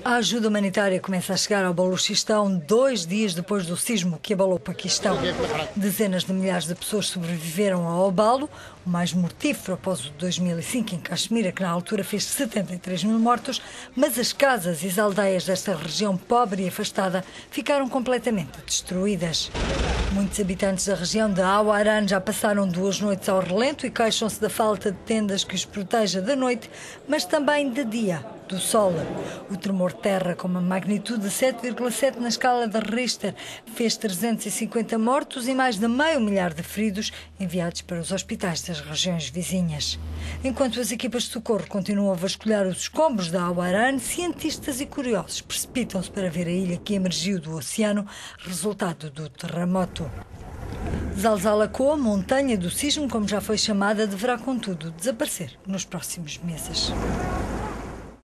A ajuda humanitária começa a chegar ao Baluchistão 2 dias depois do sismo que abalou o Paquistão. Dezenas de milhares de pessoas sobreviveram ao abalo, o mais mortífero após o de 2005 em Caxemira, que na altura fez 73 mil mortos, mas as casas e as aldeias desta região pobre e afastada ficaram completamente destruídas. Muitos habitantes da região de Awaran já passaram 2 noites ao relento e queixam-se da falta de tendas que os proteja da noite, mas também de dia, do sol. O tremor de terra, com uma magnitude de 7,7 na escala de Richter, fez 350 mortos e mais de meio milhar de feridos enviados para os hospitais das regiões vizinhas. Enquanto as equipas de socorro continuam a vasculhar os escombros da Awaran, cientistas e curiosos precipitam-se para ver a ilha que emergiu do oceano, resultado do terremoto. Zalzala-Koa, montanha do sismo, como já foi chamada, deverá, contudo, desaparecer nos próximos meses.